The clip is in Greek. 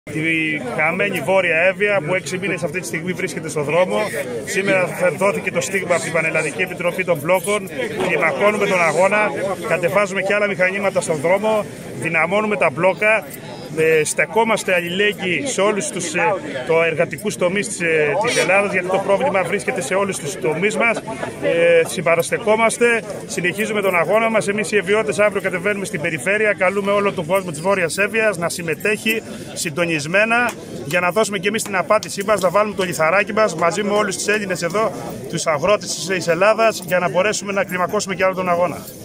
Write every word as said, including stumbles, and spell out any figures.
Τη χαμένη Βόρεια Εύβοια που έξι μήνες αυτή τη στιγμή βρίσκεται στον δρόμο. Σήμερα δόθηκε το στίγμα από την Πανελλαδική Επιτροπή των Μπλόκων. Κλιμακώνουμε τον αγώνα, κατεβάζουμε και άλλα μηχανήματα στον δρόμο, δυναμώνουμε τα μπλόκα. Ε, στεκόμαστε αλληλέγγυοι σε όλους τους ε, το εργατικούς τομείς της, ε, της Ελλάδας, γιατί το πρόβλημα βρίσκεται σε όλους τους τομείς μας. Ε, συμπαραστεκόμαστε, συνεχίζουμε τον αγώνα μας. Εμείς οι Εββοιώτες αύριο κατεβαίνουμε στην περιφέρεια. Καλούμε όλο τον κόσμο της Βόρειας Εύβοιας να συμμετέχει συντονισμένα για να δώσουμε και εμείς την απάντησή μας, να βάλουμε το λιθαράκι μας μαζί με όλους τους Έλληνες εδώ, τους αγρότες της Ελλάδας, για να μπορέσουμε να κλιμακώσουμε και άλλο τον αγώνα.